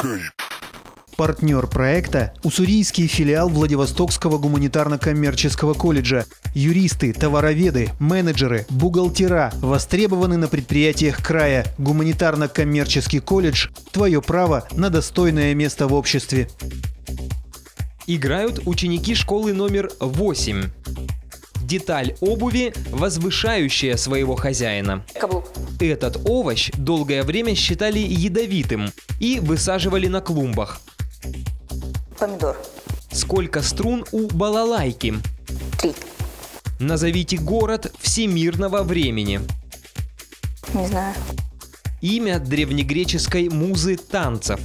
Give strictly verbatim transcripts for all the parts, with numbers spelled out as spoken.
Skype. Партнер проекта – уссурийский филиал Владивостокского гуманитарно-коммерческого колледжа. Юристы, товароведы, менеджеры, бухгалтера востребованы на предприятиях края. Гуманитарно-коммерческий колледж – твое право на достойное место в обществе. Играют ученики школы номер восемь. Деталь обуви, возвышающая своего хозяина. Каблук. Этот овощ долгое время считали ядовитым и высаживали на клумбах. Помидор. Сколько струн у балалайки? Три. Назовите город всемирного времени. Не знаю. Имя древнегреческой музы танцев.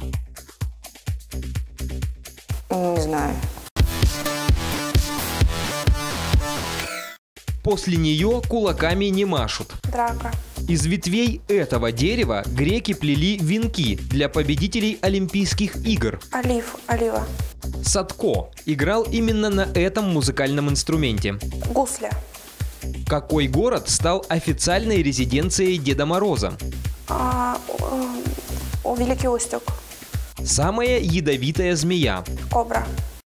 Не знаю. После нее кулаками не машут. Драка. Из ветвей этого дерева греки плели венки для победителей Олимпийских игр. Олив. Олива. Садко играл именно на этом музыкальном инструменте. Гусля. Какой город стал официальной резиденцией Деда Мороза? А, о, о, Великий Устюг. Самая ядовитая змея. Кобра.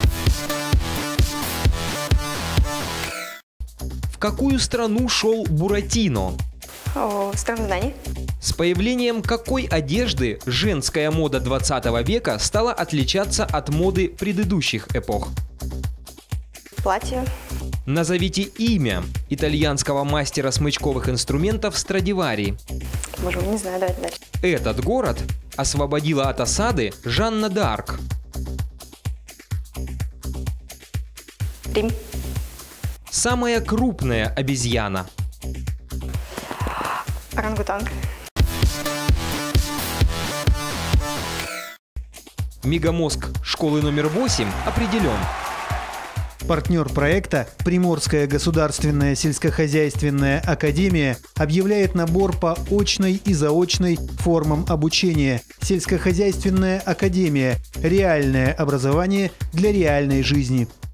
В какую страну шел Буратино? О, страна знаний. С появлением какой одежды женская мода двадцатого века стала отличаться от моды предыдущих эпох? Платье. Назовите имя итальянского мастера смычковых инструментов Страдивари. Боже мой, не знаю, давайте дальше. Этот город освободила от осады Жанна д'Арк. Рим. Самая крупная обезьяна. Орангутанг. Мегамозг школы номер восемь определен. Партнер проекта – Приморская государственная сельскохозяйственная академия объявляет набор по очной и заочной формам обучения. Сельскохозяйственная академия – реальное образование для реальной жизни.